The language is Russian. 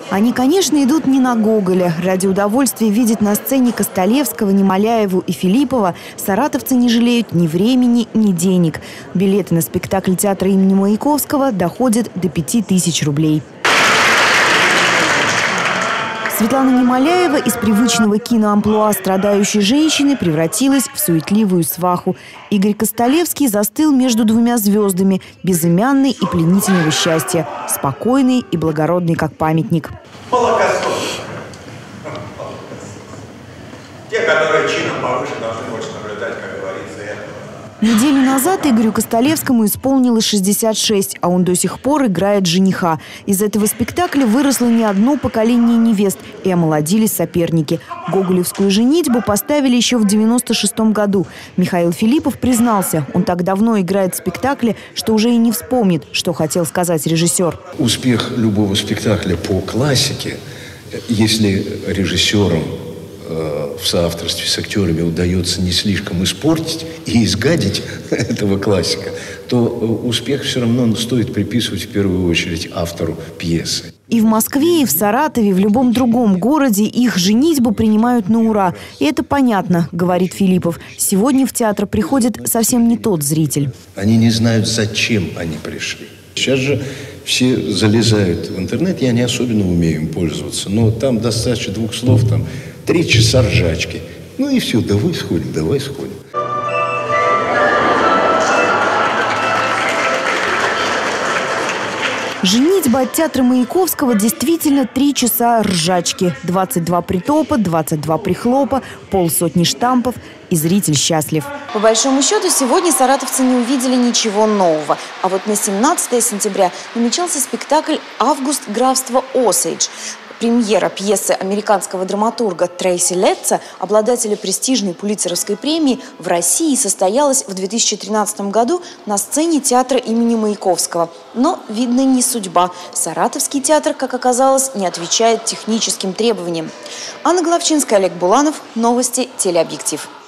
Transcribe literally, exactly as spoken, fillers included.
Они, конечно, идут не на Гоголя. Ради удовольствия видеть на сцене Костолевского, Немоляеву и Филиппова саратовцы не жалеют ни времени, ни денег. Билеты на спектакль театра имени Маяковского доходят до пяти тысяч рублей. Светлана Немоляева из привычного киноамплуа страдающей женщины превратилась в суетливую сваху. Игорь Костолевский застыл между двумя звездами – безымянный и пленительного счастья, спокойный и благородный, как памятник. Молокососы. Те, которые чином повыше, должны больше наблюдать, как говорится, этого. Неделю назад Игорю Костолевскому исполнилось шестьдесят шесть, а он до сих пор играет жениха. Из этого спектакля выросло не одно поколение невест и омолодились соперники. Гоголевскую женитьбу поставили еще в девяносто шестом году. Михаил Филиппов признался, он так давно играет в спектакле, что уже и не вспомнит, что хотел сказать режиссер. Успех любого спектакля по классике, если режиссерам в соавторстве с актерами удается не слишком испортить и изгадить этого классика, то успех все равно стоит приписывать в первую очередь автору пьесы. И в Москве, и в Саратове, и в любом другом городе их женитьбу принимают на ура. И это понятно, говорит Филиппов. Сегодня в театр приходит совсем не тот зритель. Они не знают, зачем они пришли. Сейчас же все залезают в интернет, я не особенно умею им пользоваться, но там достаточно двух слов, там три часа ржачки. Ну и все, давай сходим, давай сходим. Женитьба от театра Маяковского действительно три часа ржачки. двадцать два притопа, двадцать два прихлопа, полсотни штампов. И зритель счастлив. По большому счету, сегодня саратовцы не увидели ничего нового. А вот на семнадцатое сентября намечался спектакль «Август графства Осейдж». Премьера пьесы американского драматурга Трейси Летца, обладателя престижной Пулитцеровской премии, в России состоялась в две тысячи тринадцатом году на сцене театра имени Маяковского. Но, видно, не судьба. Саратовский театр, как оказалось, не отвечает техническим требованиям. Анна Головчинская, Олег Буланов. Новости. Телеобъектив.